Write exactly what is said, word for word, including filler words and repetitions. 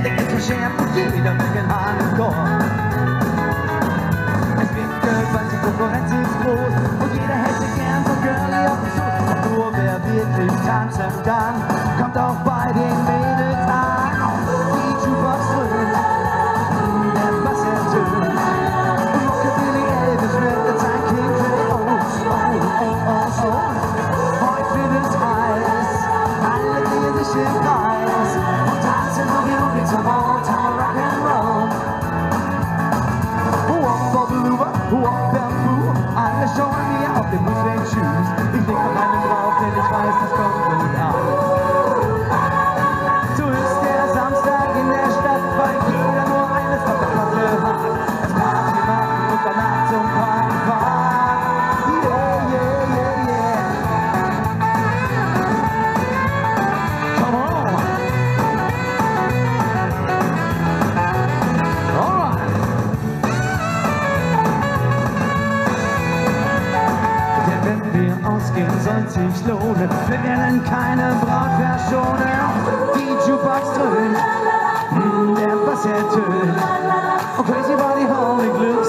der ist verschärft und jeder will den Hahn im Dorf. Es wird gewalt, die Konkurrenz ist groß und jeder hätte gern so Girlie auf dem Schoß. Und nur wer wirklich tanzen kann, kommt auch bei den Mädels an. Die Jukebox dröhnt, der Bass ertönt. Und Rockabilly Elvis wird sein King Cray. Oh, oh, oh, oh, oh. Heute wird es heiß, alle drehen sich im Kreis und tanzen Boogie Woogie zum Old-Town Rock'n'Roll. Walk bamboo, alle schauen mir auf den Bootleg Shoes. Ich leg noch einen drauf, denn ich weiß, das kommt gut an. So ist der Samstag in der Stadt, weil jeder nur eines auf der Platte hat. Das Party machen und danach zum Party fahren. Yeah, yeah, yeah, yeah. Come on. Alright. Ausgehen soll sich lohnen, wir werden keine Braut verschonen. Die Jukebox dröhnt, der Bass ertönt, und Crazy Body Holy Glue.